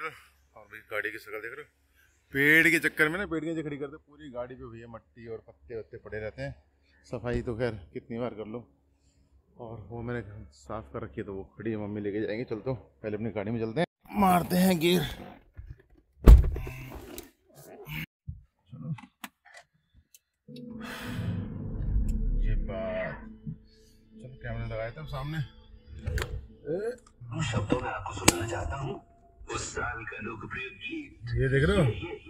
रहे हो? और भाई गाड़ी की शक्ल देख रहे हो? पेड़ के चक्कर में ना, पेड़ के नीचे खड़ी करते पूरी गाड़ी पे भैया मट्टी और पत्ते वत्ते पड़े रहते हैं। सफाई तो खैर कितनी बार कर लो, और वो मैंने साफ कर रखी है तो वो खड़ी है, मम्मी लेके जाएंगे। चलते हो पहले अपनी गाड़ी में चलते हैं, मारते हैं गियर। चलो ये बात, चलो कैमरा लगाए थे सामने। शब्दों में आपको सुनाना चाहता हूँ उस साल का लोकप्रिय गीत। ये देख रहे हो?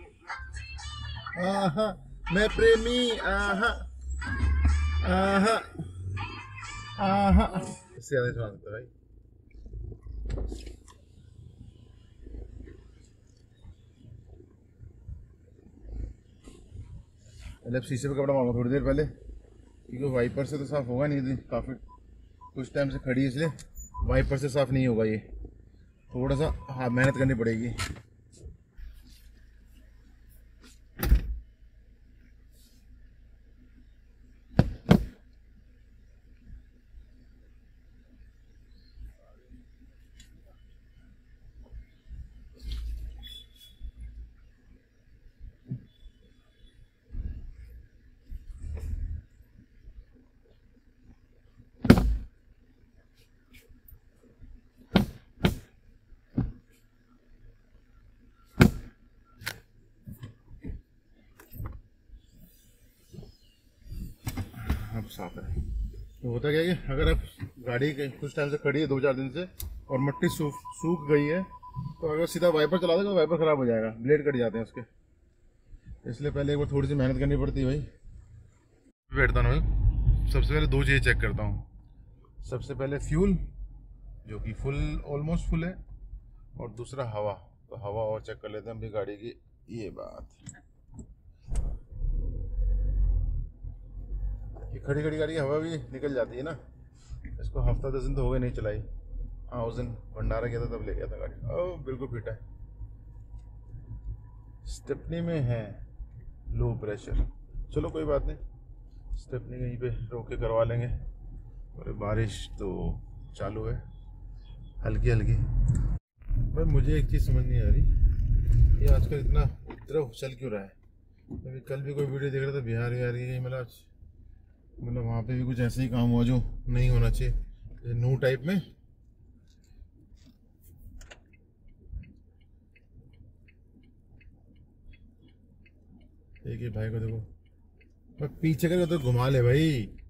आहा मैं प्रेमी, आहा आहा आहा, इससे ज्यादा सुना सकता भाई। मतलब शीशे पे कपड़ा मांगा थोड़ी देर पहले, क्योंकि वाइपर से तो साफ होगा नहीं, काफी कुछ टाइम से खड़ी है इसलिए वाइपर से साफ नहीं होगा ये, थोड़ा सा हाँ मेहनत करनी पड़ेगी। अब साफ है। तो होता क्या है कि अगर आप गाड़ी कुछ टाइम से खड़ी है 2-4 दिन से और मट्टी सूख गई है, तो अगर सीधा वाइपर चला देगा तो वाइपर खराब हो जाएगा, ब्लेड कट जाते हैं उसके। इसलिए पहले एक बार थोड़ी सी मेहनत करनी पड़ती है भाई। बैठता हूँ भाई, सबसे पहले 2 चीज़ें चेक करता हूँ। सबसे पहले फ्यूल जो कि फुल, ऑलमोस्ट फुल है, और दूसरा हवा। तो हवा और चेक कर लेते हैं अभी गाड़ी की। ये बात, ये खड़ी खड़ी गाड़ी की हवा भी निकल जाती है ना। इसको हफ्ता 10 दिन तो हो गए नहीं चलाई। हाँ उस दिन भंडारा किया था तब ले गया था गाड़ी। ओह बिल्कुल फिट है। स्टेपनी में है लो प्रेशर, चलो कोई बात नहीं, स्टेपनी कहीं पे रोक के करवा लेंगे। और बारिश तो चालू है हल्की हल्की। भाई मुझे एक चीज़ समझ नहीं आ रही, ये आजकल इतना उपद्रव चल क्यों रहा है? अभी कल भी कोई वीडियो देख रहा था बिहार की, मतलब वहाँ पे भी कुछ ऐसे ही काम हुआ जो नहीं होना चाहिए, नू टाइप में। एक ही भाई को देखो, मैं पीछे करके तो घुमा ले भाई।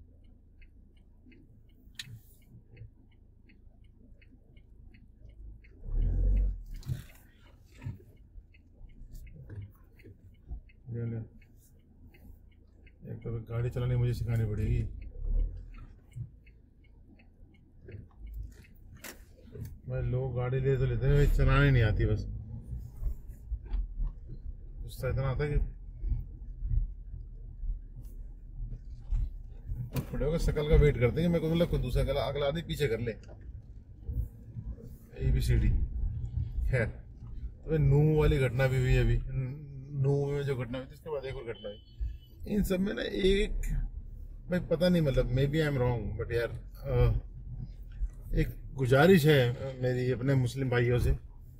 ले एक तो गाड़ी चलानी मुझे सिखानी पड़ेगी। भाई लोग गाड़ी ले तो लेते हैं, चलाने नहीं आती, बस गुस्सा इतना आता है कि खड़े होकर शकल का वेट करते हैं कि मैं को मतलब खुद दूसरा अगला आदमी पीछे कर ले। ABCD। खैर तो नू वाली घटना भी हुई अभी, नू में जो घटना हुई थी उसके बाद एक और घटना हुई। इन सब में ना एक, भाई पता नहीं, मतलब maybe I am wrong, but यार एक गुजारिश है मेरी अपने मुस्लिम भाइयों से।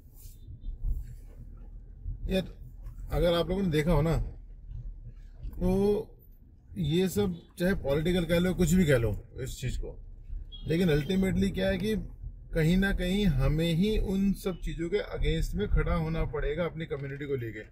यार अगर आप लोगों ने देखा हो ना, तो ये सब चाहे पॉलिटिकल कह लो, कुछ भी कह लो इस चीज़ को, लेकिन अल्टीमेटली क्या है कि कहीं ना कहीं हमें ही उन सब चीज़ों के अगेंस्ट में खड़ा होना पड़ेगा अपनी कम्युनिटी को लेके।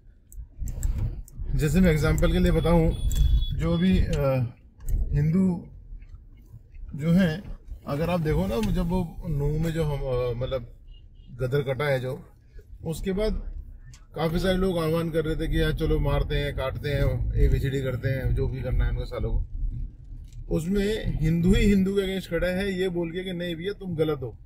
जैसे मैं एग्जांपल के लिए बताऊं, जो भी हिंदू जो हैं, अगर आप देखो ना, जब वो नू में जो हम मतलब गदर कटा है जो, उसके बाद काफ़ी सारे लोग आह्वान कर रहे थे कि यार चलो मारते हैं, काटते हैं, ABCD करते हैं, जो भी करना है उनके सालों को। उसमें हिंदू ही हिंदू के अगेंस्ट खड़ा है ये बोल के कि नहीं भैया तुम गलत हो।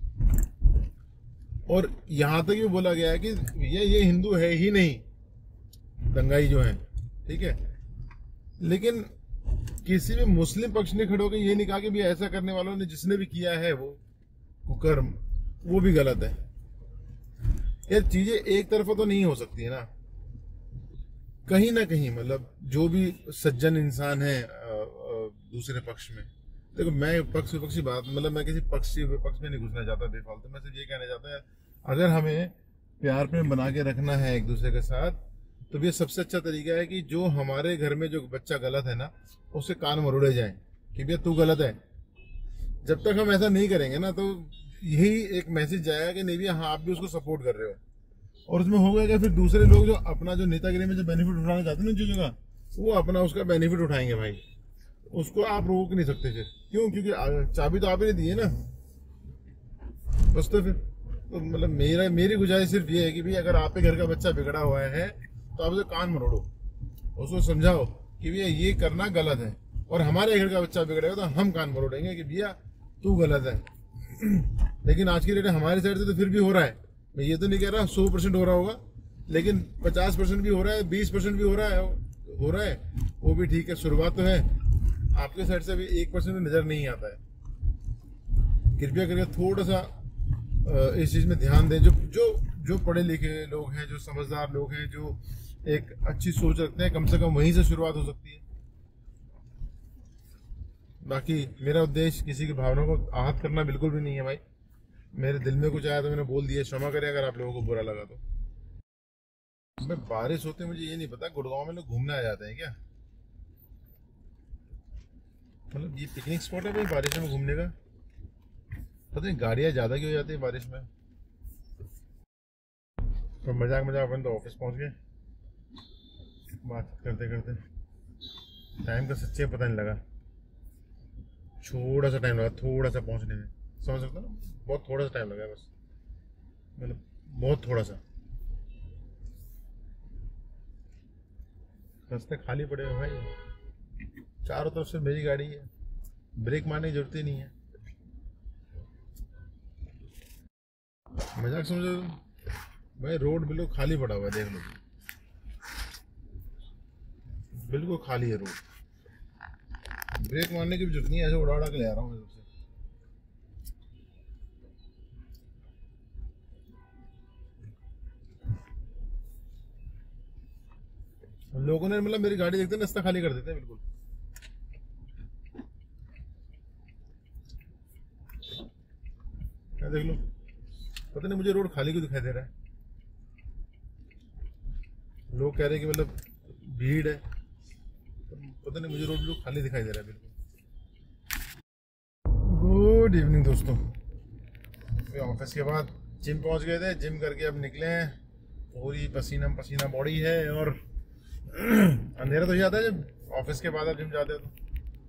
और यहाँ तक भी बोला गया है कि भैया ये हिंदू है ही नहीं, दंगाई जो है, ठीक है। लेकिन किसी भी मुस्लिम पक्ष ने खड़े होकर ये नहीं कहा कि भैया ऐसा करने वालों ने जिसने भी किया है वो कुकर्म, वो भी गलत है। यार चीजें एक तरफा तो नहीं हो सकती है ना, कहीं ना कहीं मतलब जो भी सज्जन इंसान है दूसरे पक्ष में, देखो मैं पक्ष विपक्षी बात, मतलब मैं किसी पक्ष विपक्ष में नहीं घुसना चाहता बेफालतू। मैं सिर्फ ये कहना चाहता है, अगर हमें प्यार प्रेम बना के रखना है एक दूसरे के साथ, तो ये सबसे अच्छा तरीका है कि जो हमारे घर में जो बच्चा गलत है ना, उससे कान मरोड़े जाए कि भैया तू गलत है। जब तक हम ऐसा नहीं करेंगे ना, तो यही एक मैसेज जाएगा कि नहीं भैया हाँ आप भी उसको सपोर्ट कर रहे हो। और उसमें हो गया फिर दूसरे लोग जो अपना जो नेतागिरी में जो बेनिफिट उठाना चाहते हैं ना चीजों का, वो अपना उसका बेनिफिट उठाएंगे भाई। उसको आप रोक नहीं सकते फिर, क्यों? क्योंकि चाबी तो आप ही ने दी है ना बस। तो फिर तो मतलब मेरी गुजारिश सिर्फ ये है कि भाई अगर आपके घर का बच्चा बिगड़ा हुआ है तो आप उसे कान मरोड़ो, उसको समझाओ कि भैया ये करना गलत है। और हमारे घर का बच्चा बिगड़ेगा तो हम कान मरोड़ेंगे कि भैया तू गलत है। लेकिन आज की डेट हमारी साइड से तो फिर भी हो रहा है। मैं ये तो नहीं कह रहा 100% हो रहा होगा, लेकिन 50% भी हो रहा है, 20% भी हो रहा है, वो भी ठीक है, शुरुआत तो है। आपके साइड से भी 1% भी नजर नहीं आता है। कृपया करके थोड़ा सा इस चीज में ध्यान दें। जो पढ़े लिखे लोग हैं, जो समझदार लोग हैं, जो एक अच्छी सोच रखते हैं, कम से कम वहीं से शुरुआत हो सकती है। बाकी मेरा उद्देश्य किसी की भावनाओं को आहत करना बिल्कुल भी नहीं है भाई। मेरे दिल में कुछ आया तो मैंने बोल दिया, क्षमा करें अगर आप लोगों को बुरा लगा तो। मैं बारिश होते मुझे ये नहीं पता गुड़गांव में लोग घूमने आ जाते हैं क्या? मतलब ये पिकनिक स्पॉट है भाई बारिश में घूमने का? पता नहीं गाड़ियां ज्यादा क्यों हो जाती है बारिश में। तो मजाक अपन तो ऑफिस पहुंच गए। बात करते करते टाइम का सच्चे पता नहीं लगा। थोड़ा सा टाइम लगा, थोड़ा सा पहुंचने में, समझ सकते हो ना, बहुत थोड़ा सा टाइम लगा बस, मतलब बहुत थोड़ा सा। रास्ते खाली पड़े हुए भाई, चारों तरफ से मेरी गाड़ी है, ब्रेक मारने की जरूरत ही नहीं है। मजाक समझो भाई, रोड बिल्कुल खाली पड़ा हुआ है, देख लो बिल्कुल खाली है रोड। ब्रेक मारने की भी जरूरत नहीं है, ऐसे उड़ा उड़ा के ले आ रहा हूँ मैं सबसे। लोगों ने मतलब मेरी गाड़ी देखते हैं रास्ता खाली कर देते हैं बिल्कुल। देख लो, पता नहीं मुझे रोड खाली क्यों दिखाई दे रहा है। लोग कह रहे हैं कि मतलब भीड़ है, पता नहीं मुझे रोड बिल्कुल खाली दिखाई दे रहा है बिल्कुल। गुड इवनिंग दोस्तों, ऑफिस के बाद जिम पहुंच गए थे, जिम करके अब निकले हैं। पूरी पसीना पसीना बॉडी है और अंधेरा तो जाता है जब ऑफिस के बाद आप जिम जाते हो तो।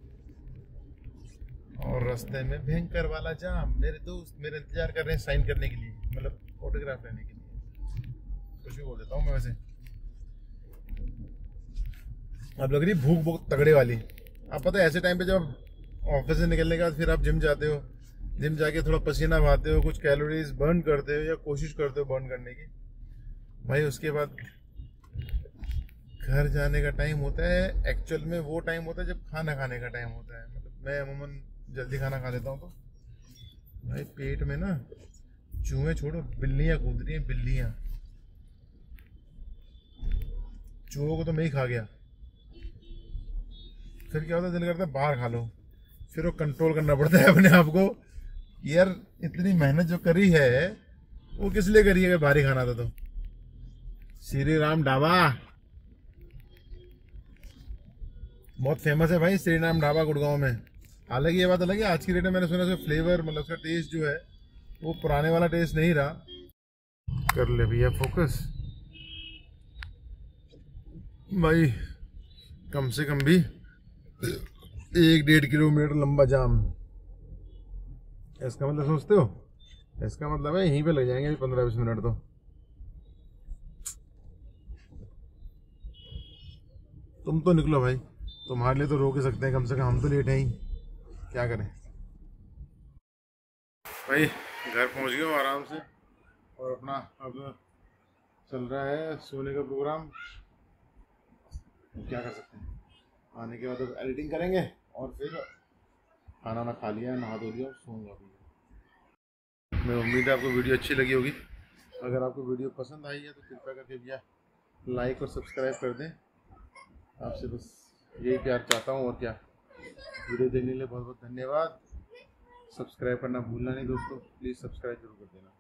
और रास्ते में भयंकर वाला जाम, मेरे दोस्त मेरे इंतजार कर रहे हैं साइन करने के लिए, मतलब फोटोग्राफ लेने के लिए। कुछ भी बोल देता हूँ मैं वैसे। अब लग रही भूख बहुत तगड़े वाली। अब पता है ऐसे टाइम पे जब ऑफिस से निकलने के बाद फिर आप जिम जाते हो, जिम जाके थोड़ा पसीना बहाते हो, कुछ कैलोरीज बर्न करते हो या कोशिश करते हो बर्न करने की भाई, उसके बाद घर जाने का टाइम होता है। एक्चुअल में वो टाइम होता है जब खाना खाने का टाइम होता है। मतलब मैं अमूमन जल्दी खाना खा लेता हूँ, तो भाई पेट में ना चूहे छोड़ो बिल्लियां कूद रही हैं, बिल्लियां। चूहों को तो मैं ही खा गया। फिर क्या होता है, दिल करता है बाहर खा लो, फिर वो कंट्रोल करना पड़ता है अपने आप को। यार इतनी मेहनत जो करी है वो किस लिए करी है, अगर भारी खाना था तो। श्री राम ढाबा बहुत फेमस है भाई, श्री राम ढाबा गुड़गांव में। हालांकि ये बात अलग है, आज की डेट में मैंने सुना उसका फ्लेवर मतलब उसका टेस्ट जो है वो पुराने वाला टेस्ट नहीं रहा। कर ले भैया फोकस भाई, कम से कम भी 1-1.5 किलोमीटर लंबा जाम। इसका मतलब सोचते हो, इसका मतलब है यहीं पे लग जाएंगे 15-20 मिनट तो। तुम तो निकलो भाई, तुम्हारे लिए तो रोक ही सकते हैं, कम से कम हम तो लेट हैं ही, क्या करें भाई। घर पहुंच गए हो आराम से, और अपना अब चल रहा है सोने का प्रोग्राम। क्या कर सकते हैं, आने के बाद अब एडिटिंग करेंगे और फिर खाना वाना खा लिया, नहा धो लिया और सोऊंगा भी। मैं उम्मीद है आपको वीडियो अच्छी लगी होगी। अगर आपको वीडियो पसंद आई है तो कृपया करके भैया लाइक और सब्सक्राइब कर दें। आपसे बस यही प्यार चाहता हूँ, और क्या। वीडियो देखने के लिए बहुत बहुत धन्यवाद। सब्सक्राइब करना भूलना नहीं दोस्तों, प्लीज़ सब्सक्राइब जरूर कर देना।